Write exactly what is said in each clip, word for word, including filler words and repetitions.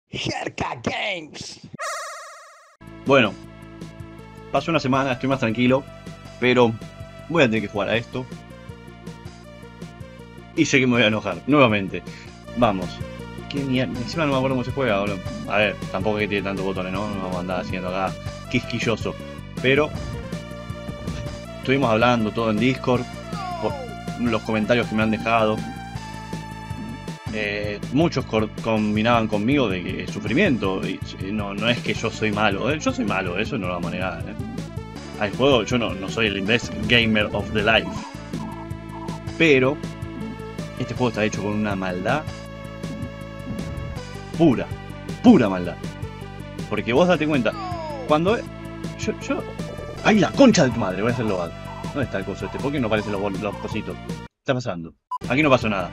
Jerka Games. Bueno, pasó una semana, estoy más tranquilo, pero voy a tener que jugar a esto. Y sé que me voy a enojar, nuevamente. Vamos. ¿Qué mierda? Encima no me acuerdo cómo se juega, boludo. A ver, tampoco es que tiene tantos botones, ¿no? No vamos a andar haciendo acá quisquilloso. Pero estuvimos hablando todo en Discord, por los comentarios que me han dejado. Eh, muchos combinaban conmigo de que es sufrimiento. Y no, no es que yo soy malo, ¿eh? Yo soy malo, eso no lo vamos a negar, ¿eh? Al juego yo no, no soy el best gamer of the life. Pero este juego está hecho con una maldad pura, pura maldad. Porque vos date cuenta, cuando yo, yo... ¡Ay, la concha de tu madre! Voy a hacerlo mal. ¿Dónde está el coso este? ¿Por qué no aparecen los, los cositos? ¿Qué está pasando? Aquí no pasó nada.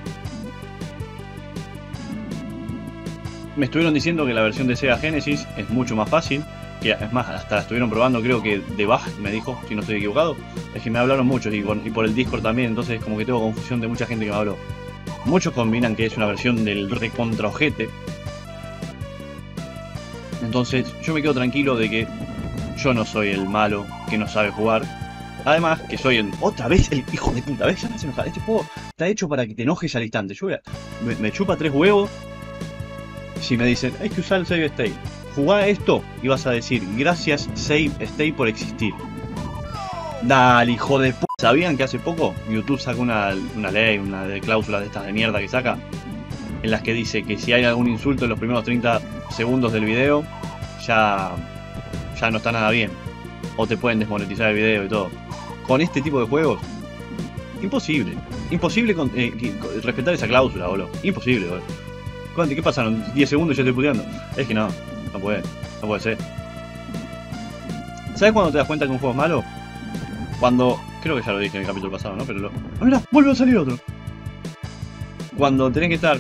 Me estuvieron diciendo que la versión de Sega Genesis es mucho más fácil. Que es más, hasta la estuvieron probando, creo que de Bug me dijo, si no estoy equivocado. Es que me hablaron muchos y, y por el Discord también, entonces como que tengo confusión de mucha gente que me habló. Muchos combinan que es una versión del recontra ojete. Entonces yo me quedo tranquilo de que yo no soy el malo que no sabe jugar. Además que soy el... Otra vez el hijo de puta, ¿ves? Ya me hace enojar. Este juego está hecho para que te enojes al instante. Yo voy a... me, me chupa tres huevos si me dicen, hay que usar el save state. Jugá esto y vas a decir, gracias save state por existir. Dale, hijo de puta. ¿Sabían que hace poco YouTube sacó una, una ley, una de cláusulas de estas de mierda que saca? En las que dice que si hay algún insulto en los primeros treinta segundos del video, ya, ya no está nada bien. O te pueden desmonetizar el video y todo. Con este tipo de juegos, imposible. Imposible con, eh, respetar esa cláusula, boludo. Imposible, boludo. ¿Qué pasaron? diez segundos y ya estoy puteando. Es que no, no puede, no puede ser. ¿Sabes cuándo te das cuenta que un juego es malo? Cuando, creo que ya lo dije en el capítulo pasado, ¿no? Pero lo... ¡Ah, mira! ¡Vuelve a salir otro! Cuando tenés que estar,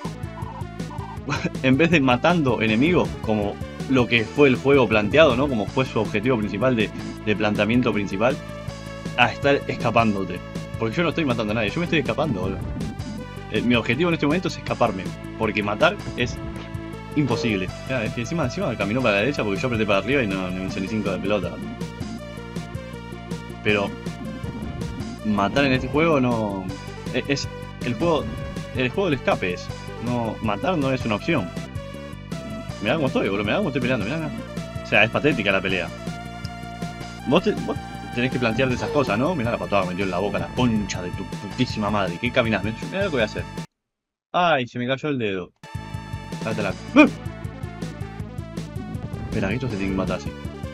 en vez de matando enemigos, como lo que fue el juego planteado, ¿no? Como fue su objetivo principal de, de planteamiento principal, a estar escapándote. Porque yo no estoy matando a nadie, yo me estoy escapando, boludo. Eh, mi objetivo en este momento es escaparme, porque matar es imposible. Ya, es que encima, encima caminó para la derecha porque yo apreté para arriba y no, no me hice ni cinco de pelota. Pero matar en este juego no... Es, es el juego... El juego del escape es. No, matar no es una opción. Mirá cómo estoy, boludo, mirá cómo estoy peleando, mirá, mirá. O sea, es patética la pelea. Vos, te, vos tenés que plantearte esas cosas, ¿no? Mirá la patada que metió en la boca, la concha de tu putísima madre. ¿Qué caminás? Mirá lo que voy a hacer. Ay, se me cayó el dedo. Dátela. ¡Uh! Espera, que esto se tiene que matar así.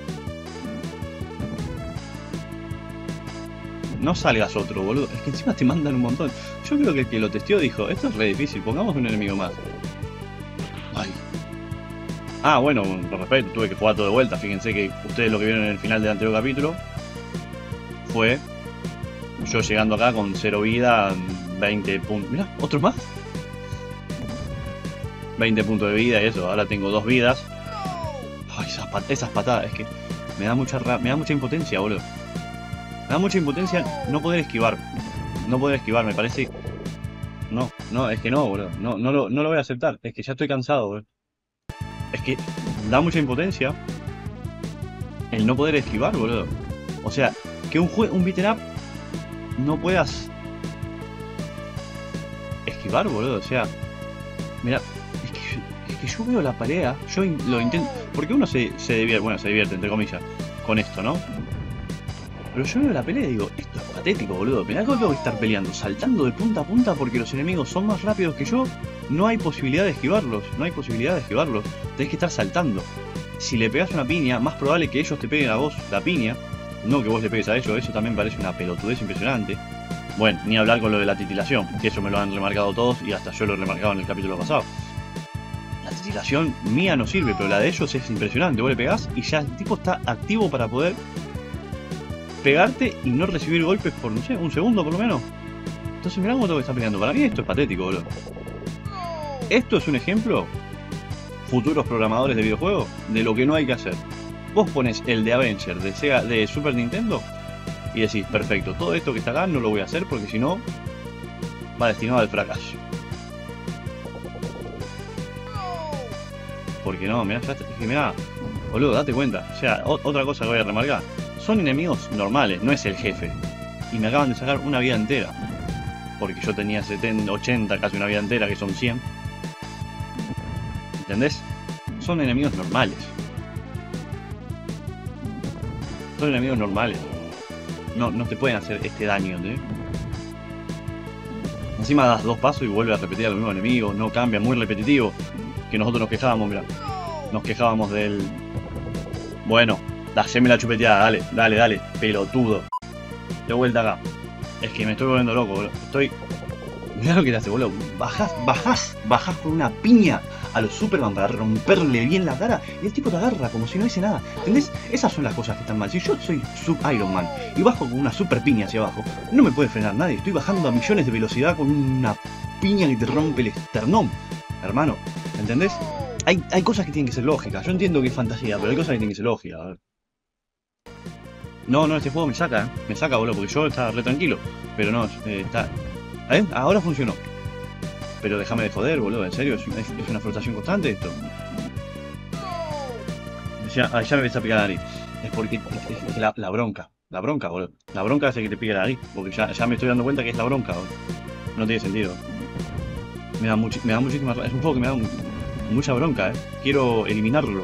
No salgas otro, boludo. Es que encima te mandan un montón. Yo creo que el que lo testeó dijo, esto es re difícil, pongamos un enemigo más. Ay. Ah, bueno, con respeto, tuve que jugar todo de vuelta. Fíjense que ustedes lo que vieron en el final del anterior capítulo fue yo llegando acá con cero vida, veinte puntos. Mirá, ¿otro más? veinte puntos de vida y eso, ahora tengo dos vidas. Ay, esas, pat esas patadas, es que me da mucha me da mucha impotencia, boludo. Me da mucha impotencia no poder esquivar. No poder esquivar, me parece... No, no, es que no, boludo. No, no, lo, no lo voy a aceptar. Es que ya estoy cansado, boludo. Es que da mucha impotencia el no poder esquivar, boludo. O sea, que un juego, un beat'em up no puedas esquivar, boludo. O sea, mira, es que, es que yo veo la pelea, yo in, lo intento... Porque uno se, se divierte, bueno, se divierte, entre comillas, con esto, ¿no? Pero yo veo la pelea y digo, esto es patético, boludo. Mirá que tengo que estar peleando, saltando de punta a punta porque los enemigos son más rápidos que yo. No hay posibilidad de esquivarlos, no hay posibilidad de esquivarlos. Tenés que estar saltando. Si le pegas una piña, más probable que ellos te peguen a vos la piña, no que vos le pegues a ellos. Eso también parece una pelotudez impresionante. Bueno, ni hablar con lo de la titilación, que eso me lo han remarcado todos y hasta yo lo he remarcado en el capítulo pasado. La titilación mía no sirve, pero la de ellos es impresionante. Vos le pegás y ya el tipo está activo para poder pegarte y no recibir golpes por, no sé, un segundo por lo menos. Entonces mirá cómo tengo que estar peleando. Para mí esto es patético, boludo. Esto es un ejemplo, futuros programadores de videojuegos, de lo que no hay que hacer. Vos pones el de Avenger de Sega, de Super Nintendo y decís, perfecto, todo esto que está acá no lo voy a hacer porque si no va destinado al fracaso. Porque no, mirá, ya, es que mirá, boludo, date cuenta. O sea, o, otra cosa que voy a remarcar. Son enemigos normales, no es el jefe. Y me acaban de sacar una vida entera. Porque yo tenía setenta, ochenta, casi una vida entera, que son cien. ¿Entendés? Son enemigos normales. Son enemigos normales. No, no te pueden hacer este daño, ¿entendés? Encima das dos pasos y vuelve a repetir a los mismos enemigos. No cambia, muy repetitivo. Que nosotros nos quejábamos, mirá. Nos quejábamos del... Bueno, haceme la chupeteada, dale, dale, dale. Pelotudo. De vuelta acá. Es que me estoy volviendo loco, boludo. Estoy... Mirá lo que te hace, boludo. Bajás, bajás, bajás con una piña a los Superman para romperle bien la cara y el tipo te agarra como si no hice nada. ¿Entendés? Esas son las cosas que están mal. Si yo soy Sub Iron Man y bajo con una super piña hacia abajo, no me puede frenar nadie. Estoy bajando a millones de velocidad con una piña que te rompe el esternón. Hermano, ¿entendés? Hay, hay cosas que tienen que ser lógicas. Yo entiendo que es fantasía, pero hay cosas que tienen que ser lógicas. A ver. No, no, este juego me saca, ¿eh? Me saca, boludo, porque yo estaba re tranquilo. Pero no, eh, está... ¿Eh? Ahora funcionó. Pero déjame de joder, boludo, en serio, es, es, es una frustración constante esto. Ya, ah, ya me empieza a picar la nariz. Es porque es, es, es la, la bronca. La bronca, boludo. La bronca hace que te pique la nariz. Porque ya, ya me estoy dando cuenta que es la bronca, boludo. No tiene sentido. Me da, muchi me da muchísima... Es un juego que me da un, mucha bronca, eh. Quiero eliminarlo.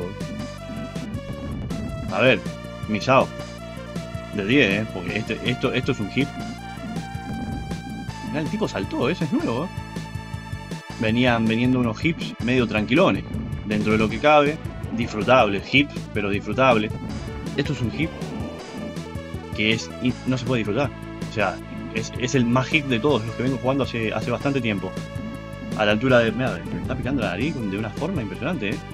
A ver, Misao. De diez, eh. Porque este, esto, esto es un hit. Mirá, el tipo saltó, ese es nuevo, eh. Venían veniendo unos hips medio tranquilones. Dentro de lo que cabe, disfrutables. Hips, pero disfrutables. Esto es un hip que es no se puede disfrutar. O sea, es, es el más hip de todos los que vengo jugando hace, hace bastante tiempo. A la altura de... Mira, me está picando la nariz de una forma impresionante, eh.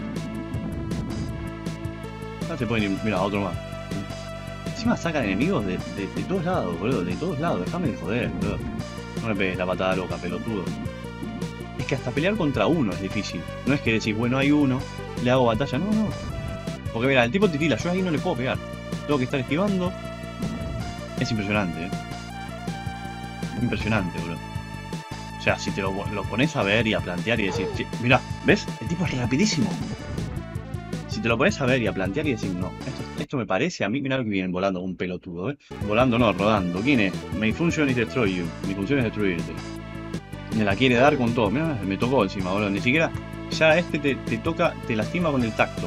No se pueden ir... Mira, otro más. Encima sacan enemigos de, de, de todos lados, boludo. De todos lados. Déjame de joder, boludo. No me pegues la patada loca, pelotudo. Es que hasta pelear contra uno es difícil. No es que decís, bueno, hay uno, le hago batalla. No, no. Porque mira, el tipo titila, yo ahí no le puedo pegar. Tengo que estar esquivando. Es impresionante, eh. Impresionante, boludo. O sea, si te lo, lo pones a ver y a plantear y decir, mira, ¿ves? El tipo es rapidísimo. Si te lo pones a ver y a plantear y decir, no, esto, esto me parece a mí, mira lo que vienen volando un pelotudo, ¿eh? Volando no, rodando. ¿Quién es? My function is destroy you. Mi función es destruirte. Me la quiere dar con todo. Mira, me tocó encima, boludo. Ni siquiera, ya este te, te toca, te lastima con el tacto.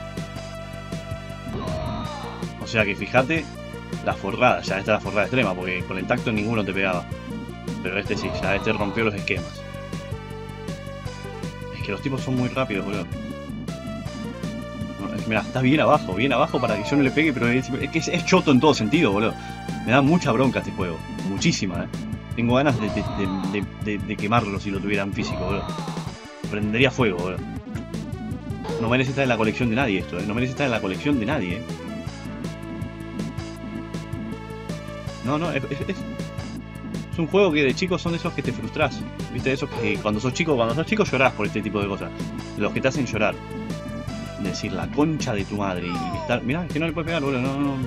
O sea que fíjate la forrada, ya esta es la forrada extrema, porque con el tacto ninguno te pegaba. Pero este sí, ya este rompió los esquemas. Es que los tipos son muy rápidos, boludo. Mira, está bien abajo, bien abajo para que yo no le pegue, pero es, es, es choto en todo sentido, boludo. Me da mucha bronca este juego, muchísima, eh. Tengo ganas de, de, de, de, de quemarlo si lo tuvieran físico, boludo. Prendería fuego, boludo. No merece estar en la colección de nadie esto, eh. No merece estar en la colección de nadie, eh. No, no, es, es, es un juego que de chicos son de esos que te frustras. Viste, de esos que cuando sos chico, cuando sos chico llorás por este tipo de cosas. Los que te hacen llorar. Decir la concha de tu madre y estar... Mirá, es que no le puedes pegar, boludo, no, no.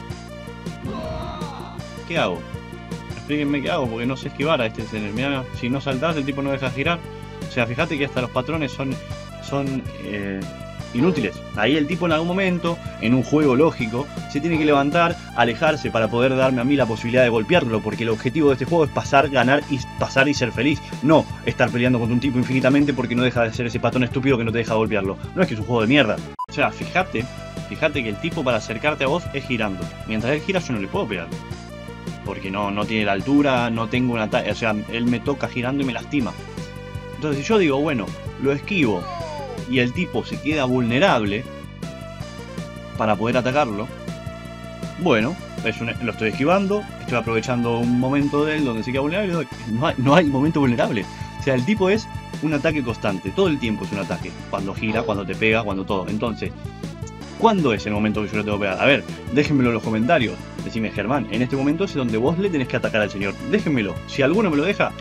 ¿Qué hago? Explíquenme qué hago, porque no sé esquivar a este escenario. Mirá, si no saltás, el tipo no deja girar. O sea, fíjate que hasta los patrones son... Son... Eh, inútiles. Ahí el tipo en algún momento, en un juego lógico, se tiene que levantar, alejarse para poder darme a mí la posibilidad de golpearlo, porque el objetivo de este juego es pasar, ganar y pasar y ser feliz. No estar peleando contra un tipo infinitamente porque no deja de ser ese patrón estúpido que no te deja golpearlo. No es que es un juego de mierda. O sea, fíjate, fíjate que el tipo para acercarte a vos es girando. Mientras él gira yo no le puedo pegar. Porque no, no tiene la altura, no tengo una talla, o sea, él me toca girando y me lastima. Entonces si yo digo, bueno, lo esquivo y el tipo se queda vulnerable para poder atacarlo, bueno, es un, lo estoy esquivando, estoy aprovechando un momento de él donde se queda vulnerable. No hay, no hay momento vulnerable. O sea, el tipo es un ataque constante, todo el tiempo es un ataque. Cuando gira, cuando te pega, cuando todo. Entonces, ¿cuándo es el momento que yo le tengo que pegar? A ver, déjenmelo en los comentarios. Decime, Germán, en este momento es donde vos le tenés que atacar al señor. Déjenmelo. Si alguno me lo deja,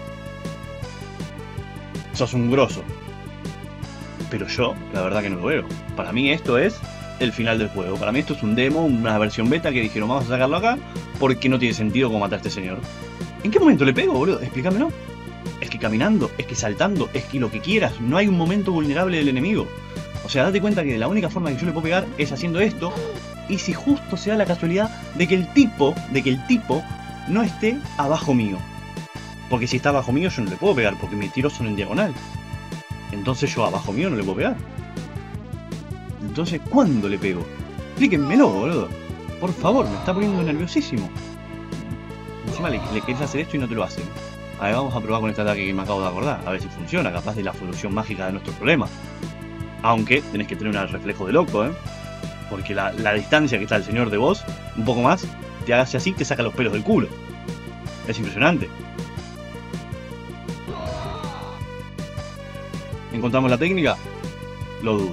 sos un grosso. Pero yo, la verdad que no lo veo. Para mí esto es el final del juego. Para mí esto es un demo, una versión beta que dijeron vamos a sacarlo acá porque no tiene sentido cómo matar a este señor. ¿En qué momento le pego, boludo? Explícamelo. Es que caminando, es que saltando, es que lo que quieras. No hay un momento vulnerable del enemigo. O sea, date cuenta que la única forma que yo le puedo pegar es haciendo esto. Y si justo se da la casualidad de que el tipo, de que el tipo no esté abajo mío. Porque si está abajo mío yo no le puedo pegar, porque mis tiros son en diagonal. Entonces yo abajo mío no le puedo pegar. Entonces, ¿cuándo le pego? Explíquenmelo, boludo. Por favor, me está poniendo nerviosísimo. Encima le, le querés hacer esto y no te lo hacen. A ver, vamos a probar con este ataque que me acabo de acordar. A ver si funciona, capaz de la solución mágica de nuestro problema. Aunque tenés que tener un reflejo de loco, ¿eh? Porque la, la distancia que está el señor de vos, un poco más, te hace así, te saca los pelos del culo. Es impresionante. ¿Encontramos la técnica? Lo dudo.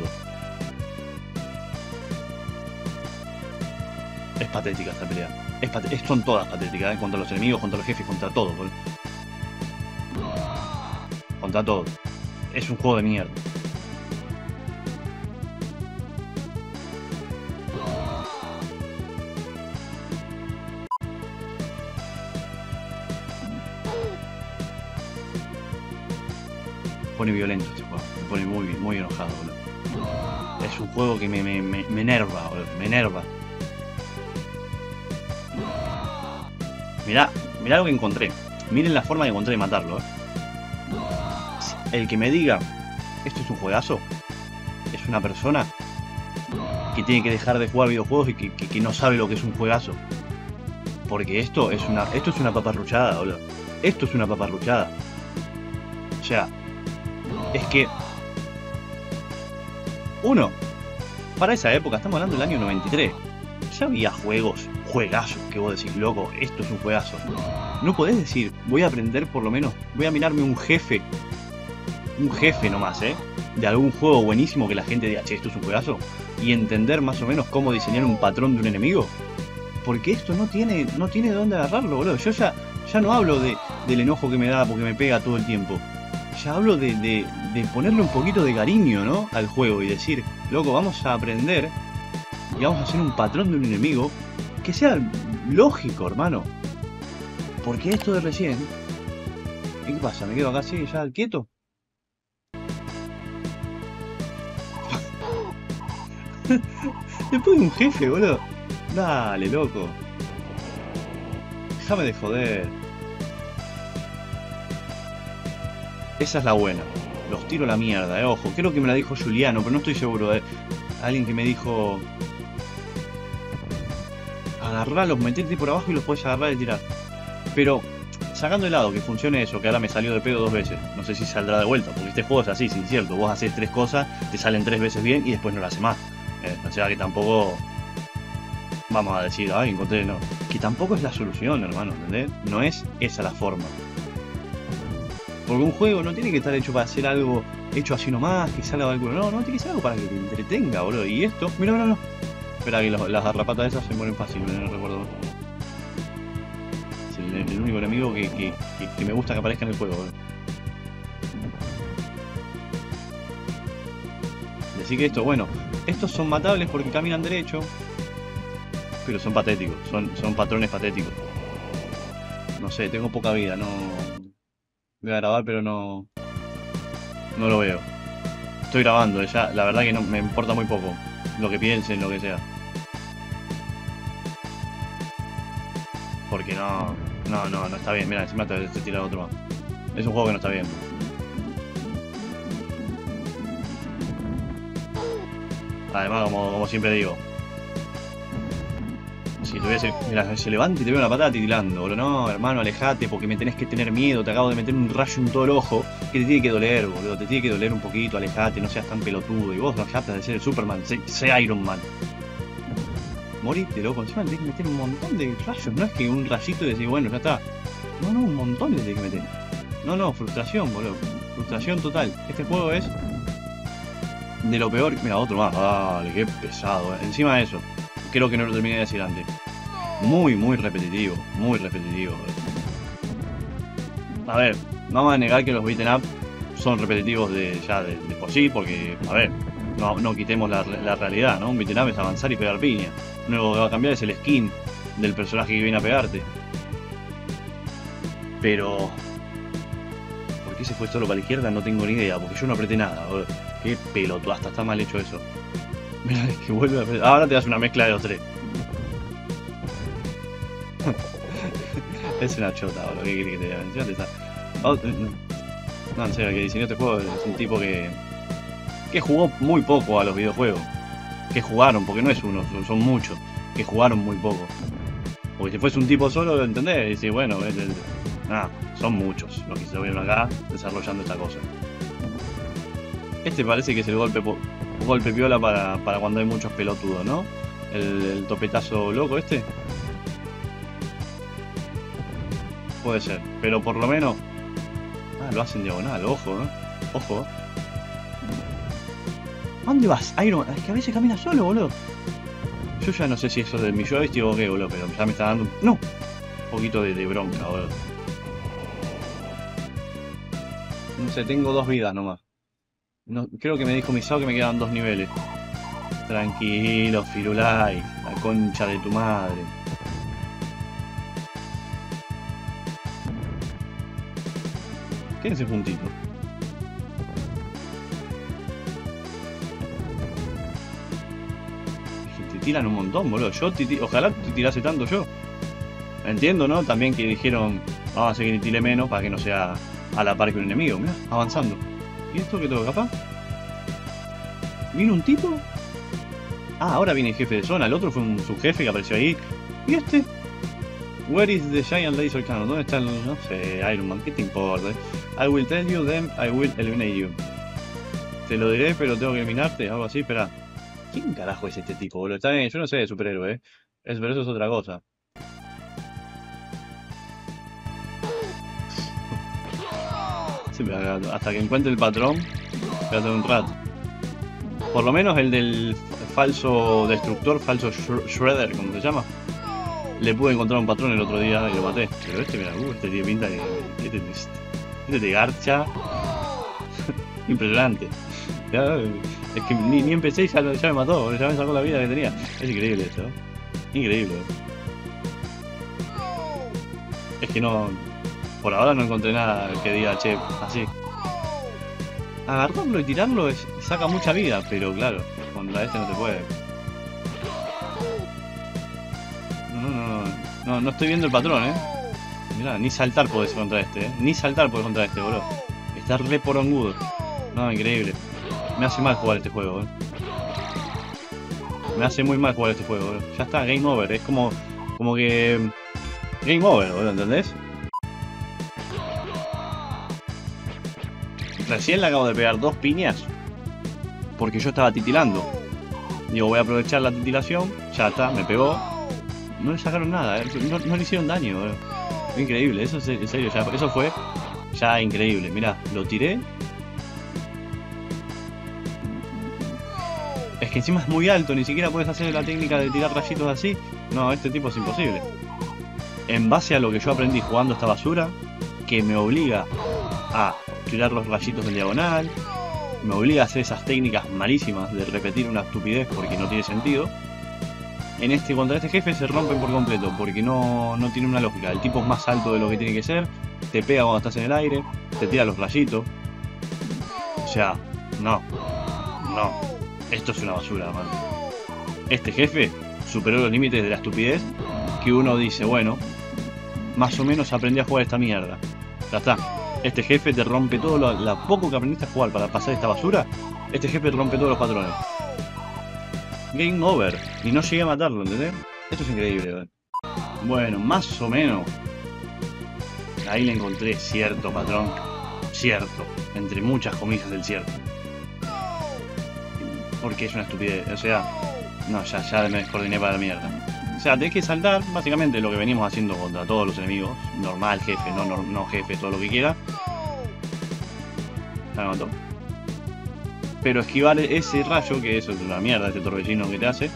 Es patética esta pelea. Es pat son todas patéticas, ¿eh? Contra los enemigos, contra los jefes, contra todo. ¿Vale? Contra todo. Es un juego de mierda. Me pone violento este juego, me pone muy, muy enojado, boludo. Es un juego que me, me, me, me enerva, boludo, me enerva. Mirá, mirá lo que encontré. Miren la forma que encontré de matarlo, eh. El que me diga, esto es un juegazo, es una persona que tiene que dejar de jugar videojuegos y que, que, que no sabe lo que es un juegazo. Porque esto es una, esto es una paparruchada, boludo. Esto es una paparruchada. O sea, es que uno, para esa época, estamos hablando del año noventa y tres, ya había juegos, juegazos que vos decís, loco, esto es un juegazo. No podés decir, voy a aprender por lo menos, voy a mirarme un jefe, un jefe nomás, eh, de algún juego buenísimo que la gente diga, che, esto es un juegazo, y entender más o menos cómo diseñar un patrón de un enemigo. Porque esto no tiene, no tiene de dónde agarrarlo, boludo. Yo ya, ya no hablo de, del enojo que me da porque me pega todo el tiempo. Ya hablo de, de, de ponerle un poquito de cariño, ¿no?, al juego y decir, loco, vamos a aprender y vamos a hacer un patrón de un enemigo que sea lógico, hermano. Porque esto de recién... ¿Y qué pasa? ¿Me quedo acá así, ya quieto? Después de un jefe, boludo. Dale, loco. Déjame de joder. Esa es la buena. Los tiro a la mierda, eh. Ojo, creo que me la dijo Juliano, pero no estoy seguro. Eh. Alguien que me dijo... agarrarlos, meterte por abajo y los podés agarrar y tirar. Pero, sacando de lado que funcione eso, que ahora me salió de pedo dos veces. No sé si saldrá de vuelta, porque este juego es así, sin cierto. Vos haces tres cosas, te salen tres veces bien y después no lo haces más. Eh, o sea que tampoco... vamos a decir, ay, encontré, no. Que tampoco es la solución, hermano, ¿entendés? No es esa la forma. Porque un juego no tiene que estar hecho para hacer algo hecho así nomás, que salga algo. No, no, tiene que ser algo para que te entretenga, boludo. Y esto, mira, mira, no. Espera, que los, las garrapatas esas se mueren fácil, no recuerdo. Es el, el único enemigo que, que, que, que me gusta que aparezca en el juego, boludo. Decir que esto, bueno, estos son matables porque caminan derecho. Pero son patéticos, son, son patrones patéticos. No sé, tengo poca vida, no... voy a grabar pero no... no lo veo. Estoy grabando, ya, la verdad que no me importa muy poco lo que piensen, lo que sea. Porque no... no, no, no está bien. Mira, encima te, te tira otro más. Es un juego que no está bien. Además, como, como siempre digo, si tuviese... mira, se levanta y te veo una patada titilando, boludo. No, hermano, alejate porque me tenés que tener miedo. Te acabo de meter un rayo en todo el ojo que te tiene que doler, boludo. Te tiene que doler un poquito, alejate, no seas tan pelotudo. Y vos no dejaste de ser el Superman, sé, sé Iron Man. Moriste, loco. Encima le tenés que meter un montón de rayos. No es que un rayito y decir, bueno, ya está. No, no, un montón le tenés que meter. No, no, frustración, boludo. Frustración total. Este juego es de lo peor. Mira, otro más. Dale, qué pesado, eh. Encima de eso, creo que no lo terminé de decir antes. Muy, muy repetitivo. Muy repetitivo. A ver, no vamos a negar que los beaten up son repetitivos de ya de, de por sí, porque, a ver, no, no quitemos la, la realidad, ¿no? Un beaten up es avanzar y pegar piña. Lo único que va a cambiar es el skin del personaje que viene a pegarte. Pero... ¿por qué se fue solo para la izquierda? No tengo ni idea, porque yo no apreté nada, boludo. Qué pelotudo, hasta está mal hecho eso. Mira, es que vuelve a apretar. Ahora te das una mezcla de los tres. Es una chota, boludo. ¿Qué querés que te diga? Encima te está... Oh, no. no, en serio, el que diseñó este juego es un tipo que... que jugó muy poco a los videojuegos. Que jugaron, porque no es uno, son, son muchos. Que jugaron muy poco. Porque si fuese un tipo solo, ¿entendés? Y decís, bueno, es el... nada, son muchos los que se vieron acá desarrollando esta cosa. Este parece que es el golpe golpe piola para, para cuando hay muchos pelotudos, ¿no? El, el topetazo loco este. Puede ser, pero por lo menos... Ah, lo hacen diagonal, ojo, ¿eh? Ojo. ¿A dónde vas, Iron Man? Es que a veces camina solo, boludo. Yo ya no sé si eso es del mi joystick o qué, boludo, pero ya me está dando un... ¡No! Un poquito de, de bronca, boludo. No sé, tengo dos vidas nomás. No, creo que me dijo Misao que me quedan dos niveles. Tranquilo, Firulais. La concha de tu madre. ¿Qué es ese puntito? Te tiran un montón, boludo. Yo te ti- Ojalá te tirase tanto yo. Entiendo, ¿no? También que dijeron, vamos a hacer que tire menos para que no sea a la par que un enemigo. Mirá, avanzando. ¿Y esto qué tengo capaz? ¿Vino un tipo? Ah, ahora viene el jefe de zona. El otro fue un subjefe que apareció ahí. ¿Y este? Where is the giant laser cannon? ¿Dónde está el... no sé, Iron Man? ¿Qué te importa? I will tell you, then I will eliminate you. Te lo diré, pero tengo que eliminarte. Algo así, espera. ¿Quién carajo es este tipo, boludo? Está bien, yo no sé de superhéroe, ¿eh? Es, pero eso es otra cosa. Sí, hasta que encuentre el patrón, voy a hacer un rato. Por lo menos el del falso destructor, falso Shredder, como se llama. Le pude encontrar un patrón el otro día y lo maté. Pero este, mira, uh, este tiene pinta que... Este, este, este te garcha. Impresionante. Ya, es que ni, ni empecé y ya, ya me mató, ya me sacó la vida que tenía. Es increíble esto, ¿eh? Increíble. Es que no... Por ahora no encontré nada que diga, che, así. Agarrarlo y tirarlo es, saca mucha vida, pero claro, contra este no se puede. No, no, no, no, no estoy viendo el patrón, eh. Mirá, ni saltar podés contra este, eh. Ni saltar podés contra este, boludo. Está re porongudo. No, increíble. Me hace mal jugar este juego, eh. Me hace muy mal jugar este juego, boludo. Ya está, game over. Es como, como que... Game over, boludo, ¿entendés? Recién le acabo de pegar dos piñas porque yo estaba titilando. Digo, voy a aprovechar la titilación. Ya está, me pegó. No le sacaron nada, ¿eh? no, no le hicieron daño, boludo. Fue increíble, eso es en serio, ya, eso fue ya increíble. Mirá, lo tiré. Es que encima es muy alto, ni siquiera puedes hacer la técnica de tirar rayitos así. No, este tipo es imposible. En base a lo que yo aprendí jugando esta basura, que me obliga a tirar los rayitos en diagonal, me obliga a hacer esas técnicas malísimas de repetir una estupidez porque no tiene sentido. En este, contra este jefe se rompen por completo porque no, no tiene una lógica. El tipo es más alto de lo que tiene que ser, te pega cuando estás en el aire, te tira los rayitos. O sea, no, no, esto es una basura, man. Este jefe superó los límites de la estupidez que uno dice, bueno, más o menos aprendí a jugar esta mierda. Ya está. Este jefe te rompe todo lo la poco que aprendiste a jugar para pasar esta basura. Este jefe te rompe todos los patrones. Game over. Y no llegué a matarlo, ¿entendés? Esto es increíble, ¿verdad? Bueno, más o menos. Ahí le encontré cierto patrón. Cierto. Entre muchas comillas del cierto. Porque es una estupidez. O sea, no, ya, ya me descoordiné para la mierda. O sea, tenés que saltar, básicamente lo que venimos haciendo contra todos los enemigos. Normal, jefe, no, no, no jefe, todo lo que quiera. Ya me mató. Pero esquivar ese rayo, que eso es una mierda, ese torbellino que te hace.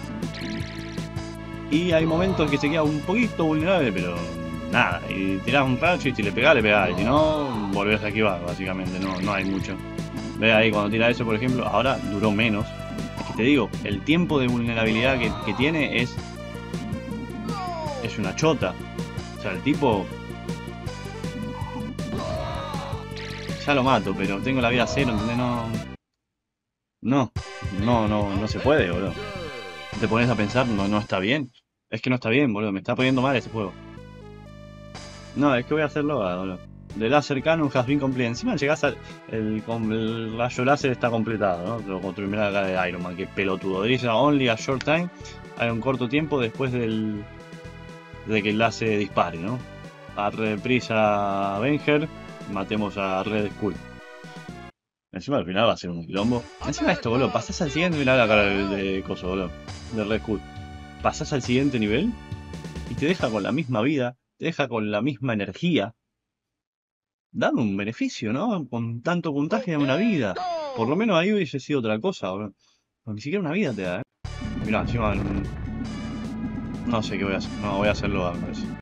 Y hay momentos que se queda un poquito vulnerable, pero nada. Y tirás un rayo y si le pegás, le pegás. Y si no, volvés a esquivar, básicamente. No, no hay mucho. Ve ahí cuando tira eso, por ejemplo, ahora duró menos. Es que te digo, el tiempo de vulnerabilidad que, que tiene es... Es una chota. O sea, el tipo... ya lo mato, pero tengo la vida cero, ¿entendés? No. No, no, no, no se puede, boludo. Te pones a pensar, no, no está bien. Es que no está bien, boludo, me está poniendo mal ese juego. No, es que voy a hacerlo, boludo. The Laser Cannon has been complete. Encima llegás al. El, con- el rayo láser está completado, ¿no? Lo construí la cara de Iron Man, que pelotudo. Dice only a short time. Hay un corto tiempo después del. De que el láser dispare, ¿no? A reprisa Avenger, matemos a Red Skull. Encima al final va a ser un quilombo. Encima de esto, boludo, pasás al siguiente. Mirá la cara de, de coso, boludo. De Red Skull. Pasás al siguiente nivel y te deja con la misma vida, te deja con la misma energía. Dame un beneficio, ¿no? Con tanto puntaje de una vida. Por lo menos ahí hubiese sido otra cosa, boludo. Pero ni siquiera una vida te da, ¿eh? Mirá, encima. mm, No sé qué voy a hacer. No, voy a hacerlo a ver.